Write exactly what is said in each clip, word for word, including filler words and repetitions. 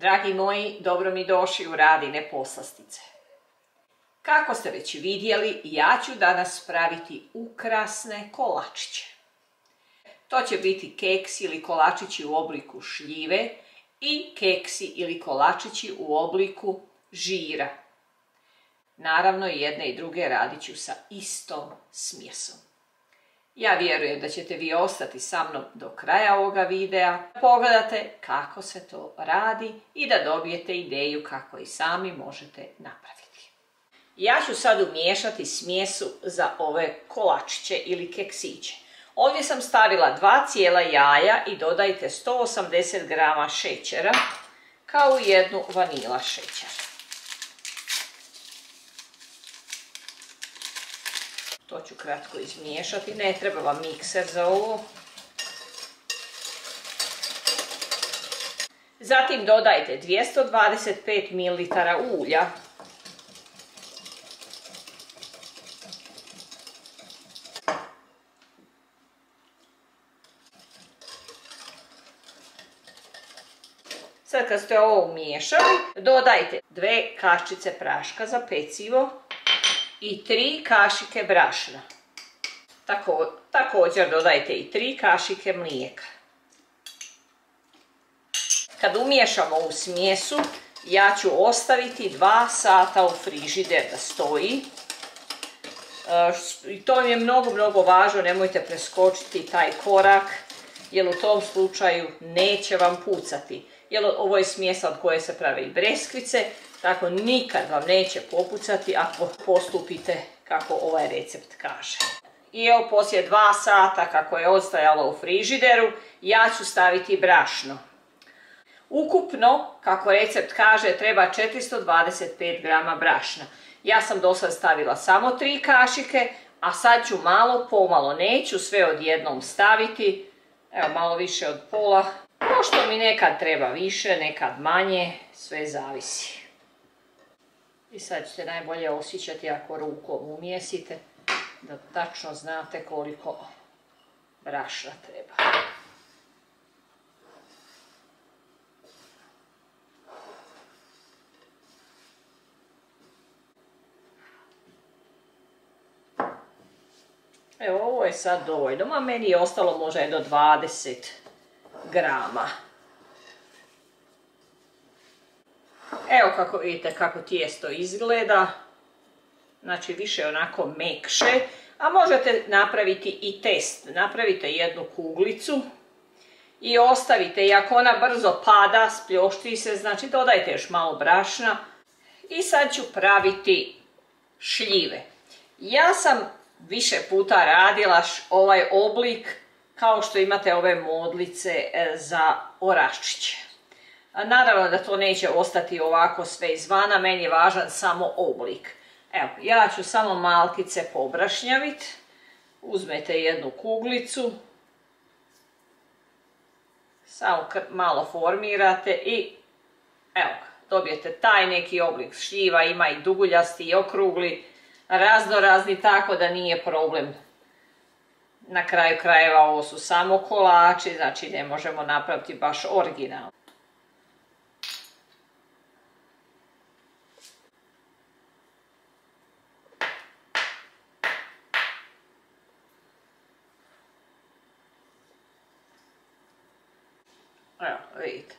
Dragi moji, dobro mi došli u Radine poslastice. Kako ste već vidjeli, ja ću danas praviti ukrasne kolačiće. To će biti keksi ili kolačići u obliku šljive i keksi ili kolačići u obliku žira. Naravno, i jedne i druge radit ću sa istom smjesom. Ja vjerujem da ćete vi ostati sa mnom do kraja ovoga videa, pogledate kako se to radi i da dobijete ideju kako i sami možete napraviti. Ja ću sad umiješati smjesu za ove kolačiće ili keksiće. Ovdje sam stavila dva cijela jaja i dodajte sto osamdeset grama šećera kao i jednu vanila šećer. To ću kratko izmiješati, ne treba vam mikser za ovo. Zatim dodajte dvjesto dvadeset pet mililitara ulja. Sad kad ste ovo umiješali, dodajte dve kaščice praška za pecivo i tri kašike brašna. Tako, također dodajte i tri kašike mlijeka. Kad umiješamo u smjesu, ja ću ostaviti dva sata u frižider da stoji. I to mi je mnogo, mnogo važno, nemojte preskočiti taj korak, jer u tom slučaju neće vam pucati. Jer ovo je smjesa od koje se prave i breskvice, tako nikad vam neće popucati ako postupite kako ovaj recept kaže. I evo poslije dva sata kako je odstajalo u frižideru, ja ću staviti brašno. Ukupno, kako recept kaže, treba četiristo dvadeset pet grama brašna. Ja sam do sad stavila samo tri kašike, a sad ću malo pomalo, neću sve odjednom staviti, evo malo više od pola. Pošto mi nekad treba više, nekad manje, sve zavisi. I sad ćete najbolje osjećati ako rukom umjesite, da tačno znate koliko brašna treba. Evo, ovo je sad dovoljno, a meni je ostalo možda jedno dvadeset grama. Evo kako vidite kako tijesto izgleda, znači više onako mekše, a možete napraviti i test. Napravite jednu kuglicu i ostavite, i ako ona brzo pada, spljošti se, znači dodajte još malo brašna. I sad ću praviti šljive. Ja sam više puta radila ovaj oblik kao što imate ove modlice za oraščiće. Naravno da to neće ostati ovako sve izvana, meni je važan samo oblik. Evo, ja ću samo malkice pobrašnjaviti. Uzmete jednu kuglicu, samo malo formirate i evo, dobijete taj neki oblik šljiva, ima i duguljasti i okrugli, raznorazni, tako da nije problem. Na kraju krajeva ovo su samo kolači, znači ne možemo napraviti baš original. Evo, vidite.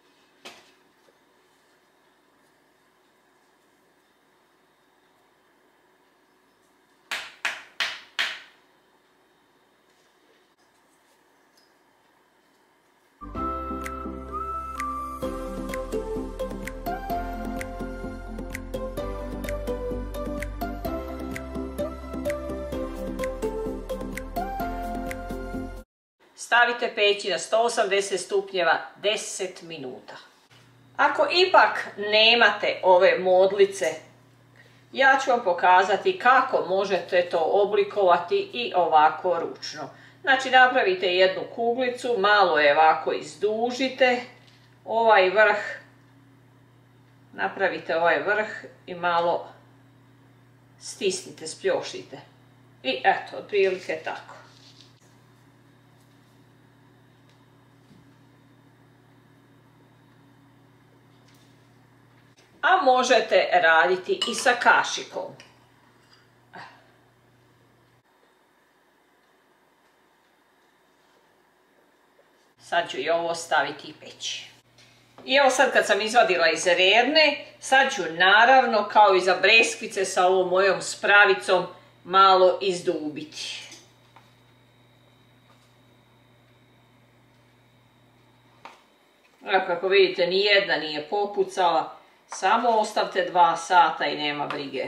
Stavite peći na sto osamdeset stupnjeva deset minuta. Ako ipak nemate ove modlice, ja ću vam pokazati kako možete to oblikovati i ovako ručno. Znači napravite jednu kuglicu, malo je ovako izdužite, ovaj vrh, napravite ovaj vrh i malo stisnite, spljošite. I eto, otprilike tako. a možete raditi i sa kašikom. Sad ću i ovo staviti i peći. I evo sad kad sam izvadila iz rerne, sad ću naravno kao i za breskvice sa ovom mojom spravicom malo izdubiti. Evo kako vidite, nijedna nije popucala, samo ostavite dva sata i nema brige.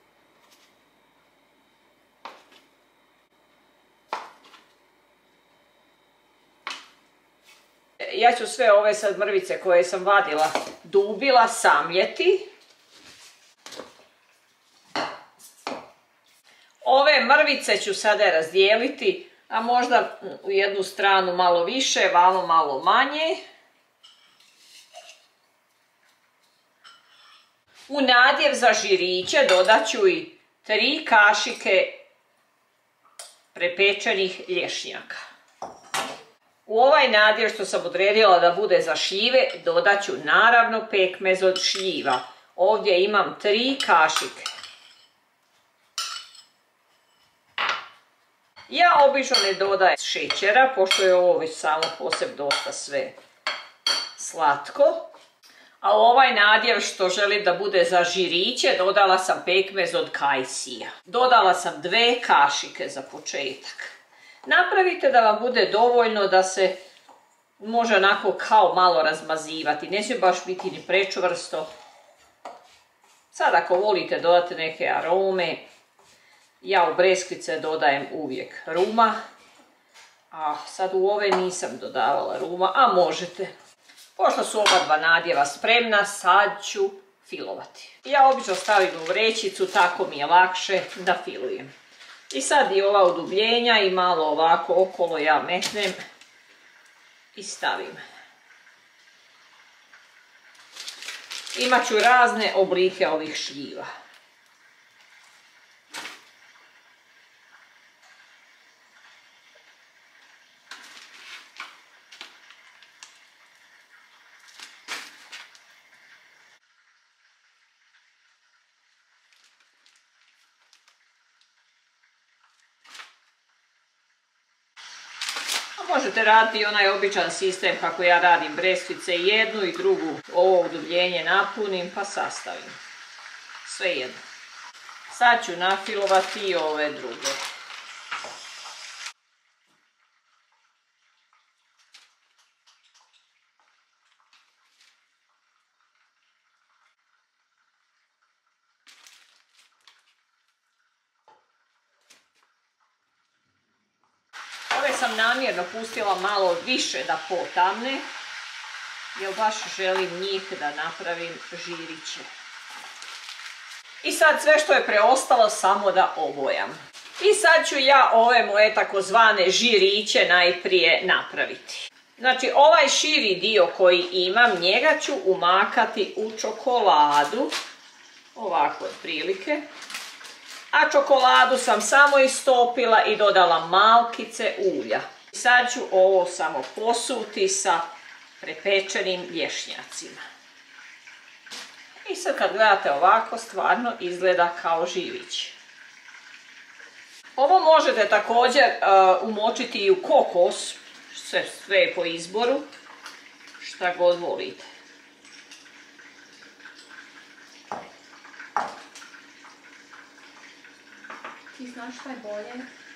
Ja ću sve ove sad mrvice koje sam vadila, dubila, samljeti. Ove mrvice ću sada razdijeliti, a možda u jednu stranu malo više, vamo malo manje. U nadjev za žiriće dodat ću i tri kašike prepečenih lješnjaka. U ovaj nadjev što sam odredila da bude za šljive, dodat ću naravno pekmez od šljiva. Ovdje imam tri kašike. Ja obično ne dodajem šećera, pošto je ovo već samo po sebi dosta sve slatko. A u ovaj nadjev što želim da bude za žiriće, dodala sam pekmez od kajsija. Dodala sam dve kašike za početak. Napravite da vam bude dovoljno da se može onako kao malo razmazivati. Ne smije baš biti ni prečvrsto. Sad ako volite dodati neke arome, ja u breskvice dodajem uvijek ruma. A sad u ove nisam dodavala ruma, a možete. Pošto su oba dva nadjeva spremna, sad ću filovati. Ja obično stavim u vrećicu, tako mi je lakše da filujem. I sad i ova udubljenja i malo ovako okolo ja metnem i stavim. Imat ću razne oblike ovih šljiva. Možete raditi onaj običan sistem kako ja radim breskvice, jednu i drugu ovo udubljenje napunim pa sastavim. Sve jedno. Sad ću nafilovati i ove druge. Ove sam namjerno pustila malo više da potamne, jer baš želim njih da napravim žiriće. I sad sve što je preostalo samo da obojam. I sad ću ja ove moje takozvane žiriće najprije napraviti. Znači ovaj širi dio koji imam, njega ću umakati u čokoladu, ovako otprilike. A čokoladu sam samo istopila i dodala malkice ulja. Sad ću ovo samo posuti sa prepečenim lješnjacima. I sad kad gledate ovako, stvarno izgleda kao žirić. Ovo možete također uh, umočiti i u kokos, sve, sve je po izboru, šta god volite. Ti znaš šta je bolje?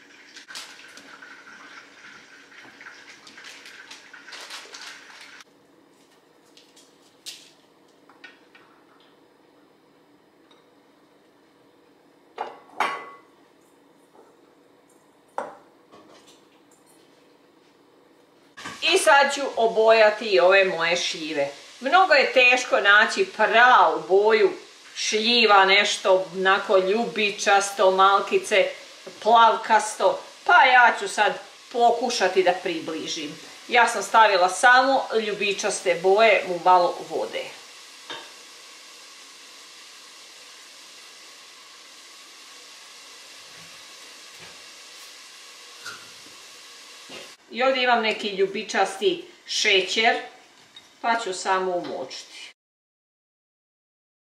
I sad ću obojati i ove moje šljive. Mnogo je teško naći pravu boju šljiva, nešto onako ljubičasto, malkice, plavkasto, pa ja ću sad pokušati da približim. Ja sam stavila samo ljubičaste boje u malo vode. I ovdje imam neki ljubičasti šećer, pa ću samo umočiti.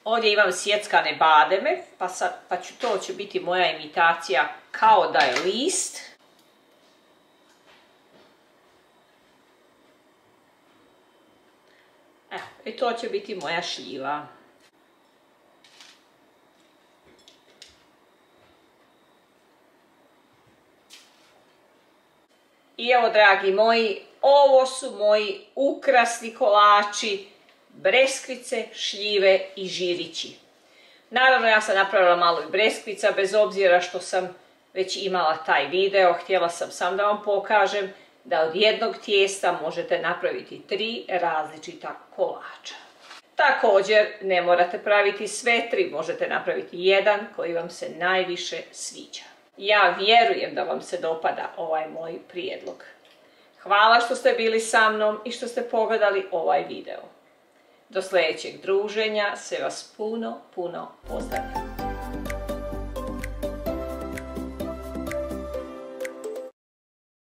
Ovdje imam sjeckane bademe, pa, sad, pa ću, to će biti moja imitacija kao da je list. Evo, i to će biti moja šljiva. I evo, dragi moji, ovo su moji ukrasni kolači, breskvice, šljive i žirići. Naravno, ja sam napravila malo i breskvica, bez obzira što sam već imala taj video. Htjela sam sam da vam pokažem da od jednog tijesta možete napraviti tri različita kolača. Također, ne morate praviti sve tri, možete napraviti jedan koji vam se najviše sviđa. Ja vjerujem da vam se dopada ovaj moj prijedlog. Hvala što ste bili sa mnom i što ste pogledali ovaj video. Do sljedećeg druženja, sve vas puno, puno pozdravljam.